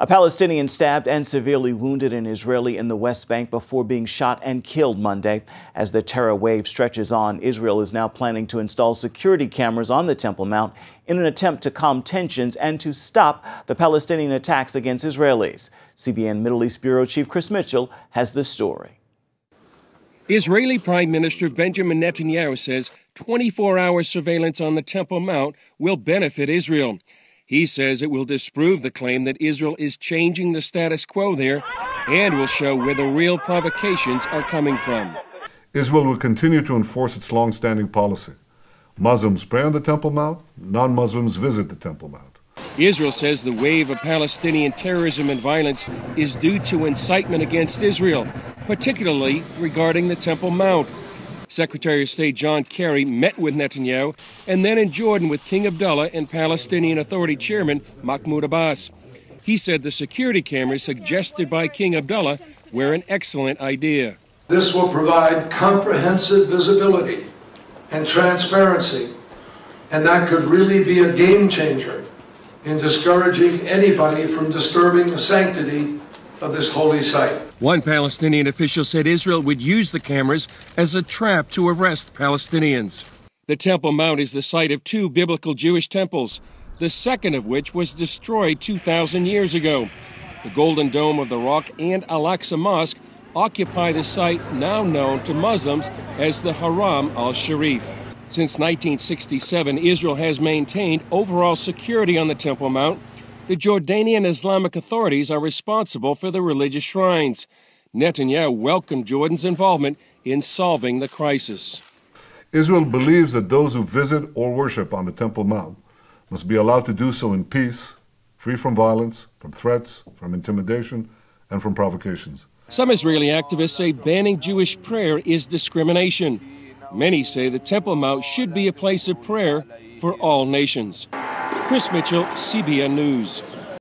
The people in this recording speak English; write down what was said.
A Palestinian stabbed and severely wounded an Israeli in the West Bank before being shot and killed Monday. As the terror wave stretches on, Israel is now planning to install security cameras on the Temple Mount in an attempt to calm tensions and to stop the Palestinian attacks against Israelis. CBN Middle East Bureau Chief Chris Mitchell has the story. Israeli Prime Minister Benjamin Netanyahu says 24-hour surveillance on the Temple Mount will benefit Israel. He says it will disprove the claim that Israel is changing the status quo there and will show where the real provocations are coming from. Israel will continue to enforce its long-standing policy. Muslims pray on the Temple Mount, non-Muslims visit the Temple Mount. Israel says the wave of Palestinian terrorism and violence is due to incitement against Israel, particularly regarding the Temple Mount. Secretary of State John Kerry met with Netanyahu and then in Jordan with King Abdullah and Palestinian Authority Chairman Mahmoud Abbas. He said the security cameras suggested by King Abdullah were an excellent idea. This will provide comprehensive visibility and transparency, and that could really be a game changer in discouraging anybody from disturbing the sanctity of this holy site. One Palestinian official said Israel would use the cameras as a trap to arrest Palestinians. The Temple Mount is the site of two biblical Jewish temples, the second of which was destroyed 2,000 years ago. The Golden Dome of the Rock and al-Aksa Mosque occupy the site now known to Muslims as the Haram al-Sharif. Since 1967, Israel has maintained overall security on the Temple Mount. The Jordanian Islamic authorities are responsible for the religious shrines. Netanyahu welcomed Jordan's involvement in solving the crisis. Israel believes that those who visit or worship on the Temple Mount must be allowed to do so in peace, free from violence, from threats, from intimidation, and from provocations. Some Israeli activists say banning Jewish prayer is discrimination. Many say the Temple Mount should be a place of prayer for all nations. Chris Mitchell, CBN News.